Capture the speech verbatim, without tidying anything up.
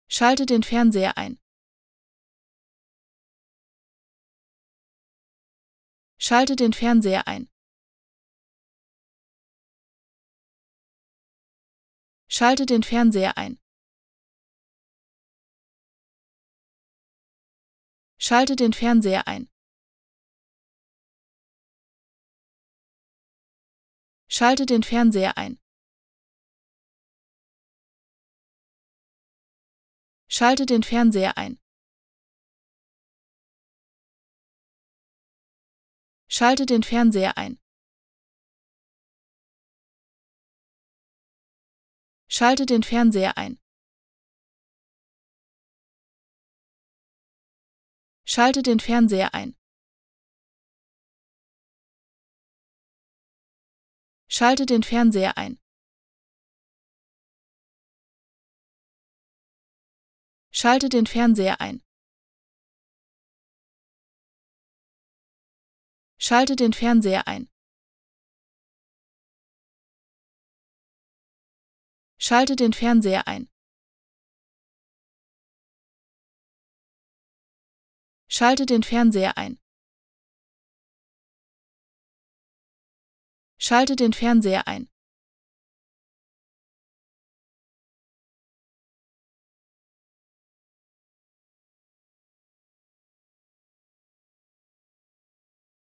Schalte den Fernseher ein. Schalte den Fernseher ein. Schalte den Fernseher ein. Schalte den Fernseher ein. Schalte den Fernseher ein. Schalte den Fernseher ein. Schalte den Fernseher ein. Schalte den Fernseher ein. Schalte den Fernseher ein. Schalte den Fernseher ein. Schalte den Fernseher ein. Schalte den Fernseher ein. Schalte den Fernseher ein. Schalte den Fernseher ein. Schalte den Fernseher ein.